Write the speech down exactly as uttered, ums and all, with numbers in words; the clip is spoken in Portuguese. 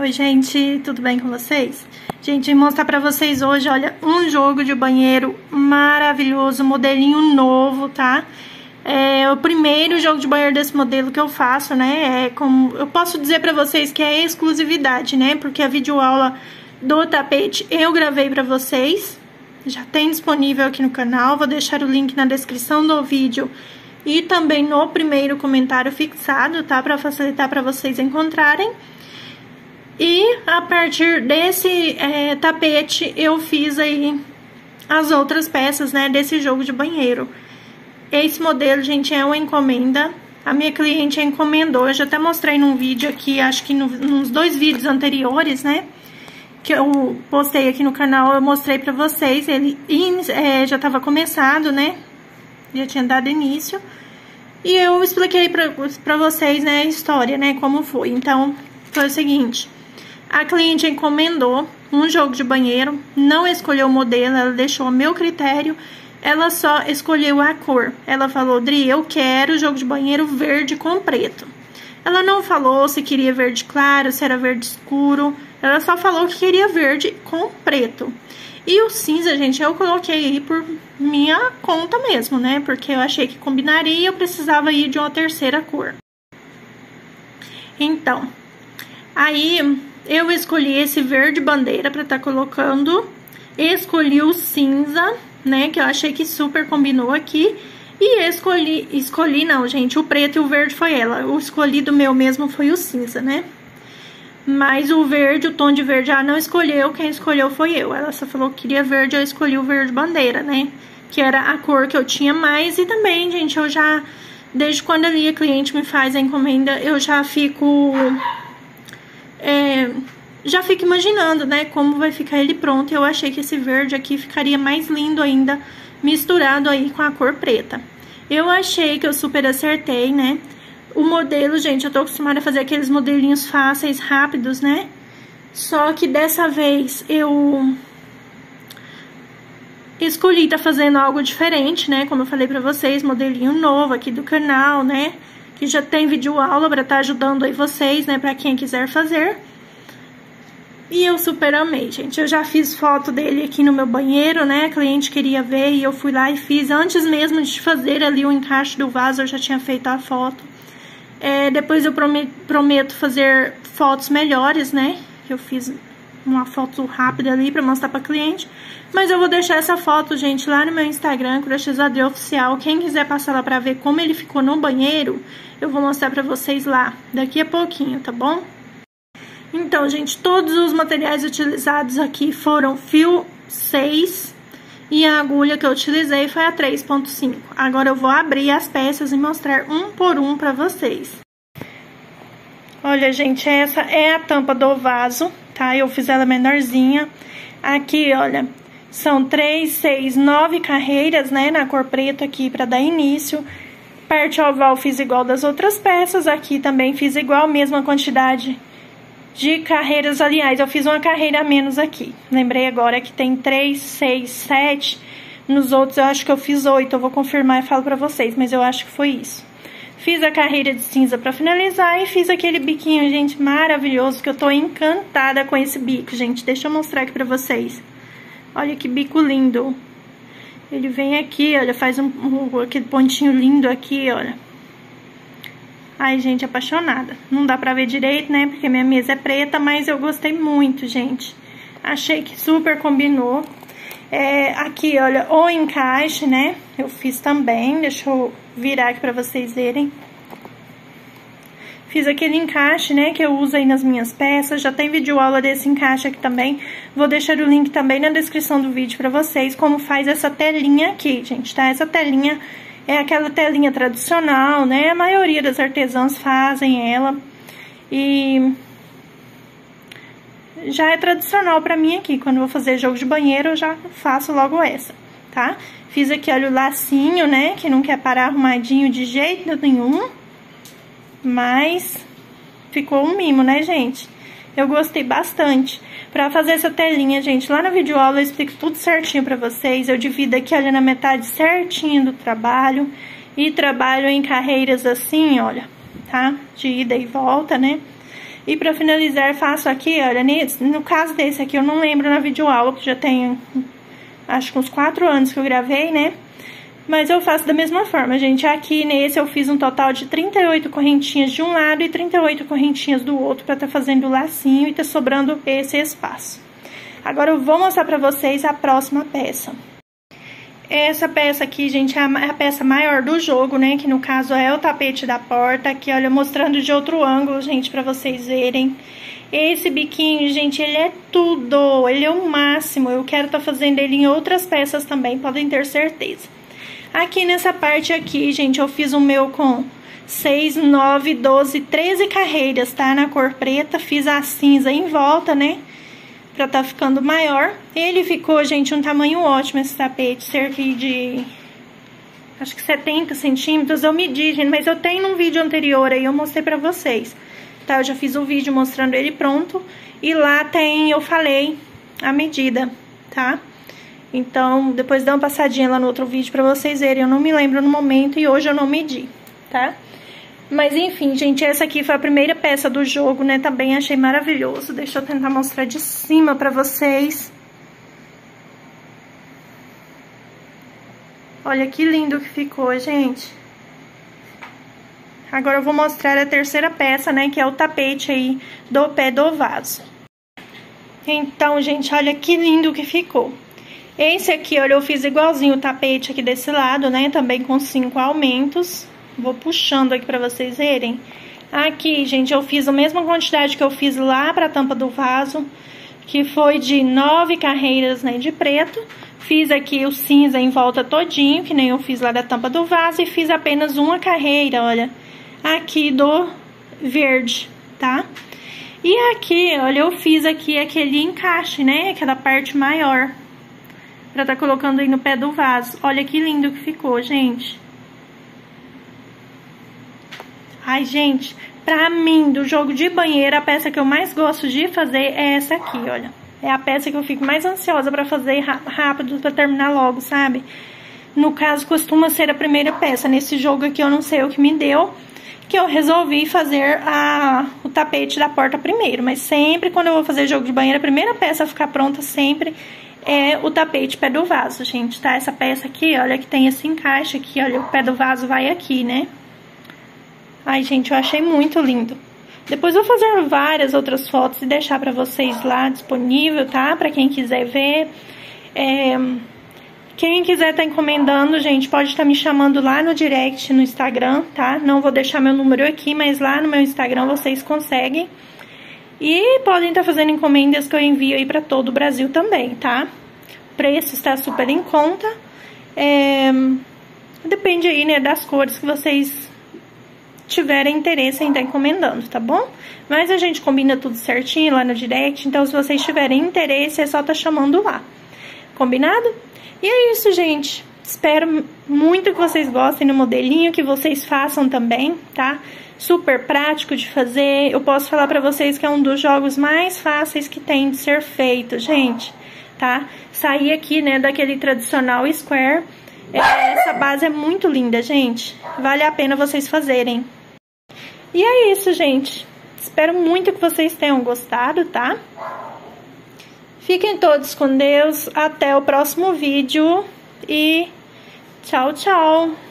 Oi, gente, tudo bem com vocês? Gente, vou mostrar pra vocês hoje, olha, um jogo de banheiro maravilhoso, modelinho novo, tá? É o primeiro jogo de banheiro desse modelo que eu faço, né? É como, eu posso dizer pra vocês que é exclusividade, né? Porque a videoaula do tapete eu gravei pra vocês, já tem disponível aqui no canal, vou deixar o link na descrição do vídeo e também no primeiro comentário fixado, tá? Pra facilitar pra vocês encontrarem. E a partir desse é, tapete eu fiz aí as outras peças, né, desse jogo de banheiro. Esse modelo, gente, é uma encomenda. A minha cliente encomendou, eu já até mostrei num vídeo aqui, acho que no, nos dois vídeos anteriores, né, que eu postei aqui no canal, eu mostrei pra vocês. Ele é, já tava começado, né, já tinha dado início. E eu expliquei pra, pra vocês, né, a história, né, como foi. Então, foi o seguinte... A cliente encomendou um jogo de banheiro, não escolheu o modelo, ela deixou a meu critério, ela só escolheu a cor. Ela falou, Dri, eu quero jogo de banheiro verde com preto. Ela não falou se queria verde claro, se era verde escuro, ela só falou que queria verde com preto. E o cinza, gente, eu coloquei aí por minha conta mesmo, né? Porque eu achei que combinaria e eu precisava ir de uma terceira cor. Então, aí... eu escolhi esse verde bandeira pra tá colocando, escolhi o cinza, né, que eu achei que super combinou aqui, e escolhi, escolhi não, gente, o preto e o verde foi ela, o escolhido meu mesmo foi o cinza, né, mas o verde, o tom de verde, ela não escolheu, quem escolheu foi eu, ela só falou que queria verde, eu escolhi o verde bandeira, né, que era a cor que eu tinha mais, e também, gente, eu já, desde quando ali a cliente me faz a encomenda, eu já fico... É, já fico imaginando, né, como vai ficar ele pronto. Eu achei que esse verde aqui ficaria mais lindo ainda, misturado aí com a cor preta. Eu achei que eu super acertei, né. O modelo, gente, eu tô acostumada a fazer aqueles modelinhos fáceis, rápidos, né. Só que dessa vez eu escolhi tá fazendo algo diferente, né, como eu falei pra vocês, modelinho novo aqui do canal, né. Que já tem vídeo aula pra tá ajudando aí vocês, né, pra quem quiser fazer. E eu super amei, gente. Eu já fiz foto dele aqui no meu banheiro, né, a cliente queria ver e eu fui lá e fiz. Antes mesmo de fazer ali o encaixe do vaso, eu já tinha feito a foto. É, depois eu prometo fazer fotos melhores, né, eu fiz uma foto rápida ali pra mostrar pra cliente. Mas eu vou deixar essa foto, gente, lá no meu Instagram, Crochêzadri Oficial. Quem quiser passar lá pra ver como ele ficou no banheiro, eu vou mostrar pra vocês lá, daqui a pouquinho, tá bom? Então, gente, todos os materiais utilizados aqui foram fio seis e a agulha que eu utilizei foi a três ponto cinco. Agora eu vou abrir as peças e mostrar um por um pra vocês. Olha, gente, essa é a tampa do vaso, tá? Eu fiz ela menorzinha. Aqui, olha, são três, seis, nove carreiras, né, na cor preta aqui pra dar início. Parte oval fiz igual das outras peças, aqui também fiz igual, mesma quantidade de carreiras. Aliás, eu fiz uma carreira a menos aqui. Lembrei agora que tem três, seis, sete. Nos outros eu acho que eu fiz oito, eu vou confirmar e falo pra vocês, mas eu acho que foi isso. Fiz a carreira de cinza pra finalizar e fiz aquele biquinho, gente, maravilhoso, que eu tô encantada com esse bico, gente. Deixa eu mostrar aqui pra vocês. Olha que bico lindo. Ele vem aqui, olha, faz um, um, aquele pontinho lindo aqui, olha. Ai, gente, apaixonada. Não dá pra ver direito, né, porque minha mesa é preta, mas eu gostei muito, gente. Achei que super combinou. É, aqui, olha, o encaixe, né, eu fiz também. Deixa eu virar aqui pra vocês verem. Fiz aquele encaixe, né, que eu uso aí nas minhas peças. Já tem vídeo aula desse encaixe aqui também. Vou deixar o link também na descrição do vídeo pra vocês, como faz essa telinha aqui, gente, tá? Essa telinha é aquela telinha tradicional, né? A maioria das artesãs fazem ela. E já é tradicional pra mim aqui. Quando eu vou fazer jogo de banheiro, eu já faço logo essa, tá? Fiz aqui, olha, o lacinho, né? Que não quer parar arrumadinho de jeito nenhum. Mas ficou um mimo, né, gente? Eu gostei bastante. Pra fazer essa telinha, gente, lá no vídeo aula eu explico tudo certinho pra vocês. Eu divido aqui, olha, na metade certinho do trabalho. E trabalho em carreiras assim, olha, tá? De ida e volta, né? E pra finalizar, faço aqui, olha, nesse, no caso desse aqui, eu não lembro na videoaula, que já tem, acho que uns quatro anos que eu gravei, né? Mas eu faço da mesma forma, gente. Aqui nesse eu fiz um total de trinta e oito correntinhas de um lado e trinta e oito correntinhas do outro, pra tá fazendo o lacinho e tá sobrando esse espaço. Agora eu vou mostrar pra vocês a próxima peça. Essa peça aqui, gente, é a peça maior do jogo, né? Que no caso é o tapete da porta. Aqui, olha, mostrando de outro ângulo, gente, pra vocês verem. Esse biquinho, gente, ele é tudo. Ele é o máximo. Eu quero tá fazendo ele em outras peças também, podem ter certeza. Aqui nessa parte aqui, gente, eu fiz o meu com seis, nove, doze, treze carreiras, tá? Na cor preta. Fiz a cinza em volta, né? Pra tá ficando maior. Ele ficou, gente, um tamanho ótimo esse tapete, cerca de, acho que setenta centímetros. Eu medi, gente, mas eu tenho num vídeo anterior aí, eu mostrei pra vocês, tá? Eu já fiz um vídeo mostrando ele pronto, e lá tem, eu falei a medida, tá? Então, depois dá uma passadinha lá no outro vídeo pra vocês verem. Eu não me lembro no momento e hoje eu não medi, tá? Mas enfim, gente, essa aqui foi a primeira peça do jogo, né? Também achei maravilhoso. Deixa eu tentar mostrar de cima pra vocês. Olha que lindo que ficou, gente. Agora eu vou mostrar a terceira peça, né? Que é o tapete aí do pé do vaso. Então, gente, olha que lindo que ficou. Esse aqui, olha, eu fiz igualzinho o tapete aqui desse lado, né? Também com cinco aumentos. Vou puxando aqui pra vocês verem. Aqui, gente, eu fiz a mesma quantidade que eu fiz lá pra tampa do vaso, que foi de nove carreiras, né, de preto. Fiz aqui o cinza em volta todinho, que nem eu fiz lá da tampa do vaso, e fiz apenas uma carreira, olha, aqui do verde, tá? E aqui, olha, eu fiz aqui aquele encaixe, né, aquela parte maior, pra tá colocando aí no pé do vaso. Olha que lindo que ficou, gente. Ai, gente, pra mim, do jogo de banheiro, a peça que eu mais gosto de fazer é essa aqui, olha. É a peça que eu fico mais ansiosa pra fazer rápido, pra terminar logo, sabe? No caso, costuma ser a primeira peça. Nesse jogo aqui, eu não sei o que me deu, que eu resolvi fazer a, o tapete da porta primeiro. Mas sempre, quando eu vou fazer jogo de banheiro, a primeira peça a ficar pronta sempre é o tapete pé do vaso, gente, tá? Essa peça aqui, olha, que tem esse encaixe aqui, olha, o pé do vaso vai aqui, né? Ai, gente, eu achei muito lindo. Depois eu vou fazer várias outras fotos e deixar pra vocês lá disponível, tá? Pra quem quiser ver. É... Quem quiser tá encomendando, gente, pode estar me chamando lá no direct no Instagram, tá? Não vou deixar meu número aqui, mas lá no meu Instagram vocês conseguem. E podem estar fazendo encomendas que eu envio aí pra todo o Brasil também, tá? O preço está super em conta. É... Depende aí, né, das cores que vocês tiverem interesse em estar encomendando, tá bom? Mas a gente combina tudo certinho lá no direct, então se vocês tiverem interesse é só tá chamando lá, combinado? E é isso, gente, espero muito que vocês gostem do modelinho, que vocês façam também, tá? Super prático de fazer, eu posso falar pra vocês que é um dos jogos mais fáceis que tem de ser feito, gente, tá? Sair aqui, né, daquele tradicional square. Essa base é muito linda, gente. Vale a pena vocês fazerem. E é isso, gente. Espero muito que vocês tenham gostado, tá? Fiquem todos com Deus. Até o próximo vídeo. E tchau, tchau.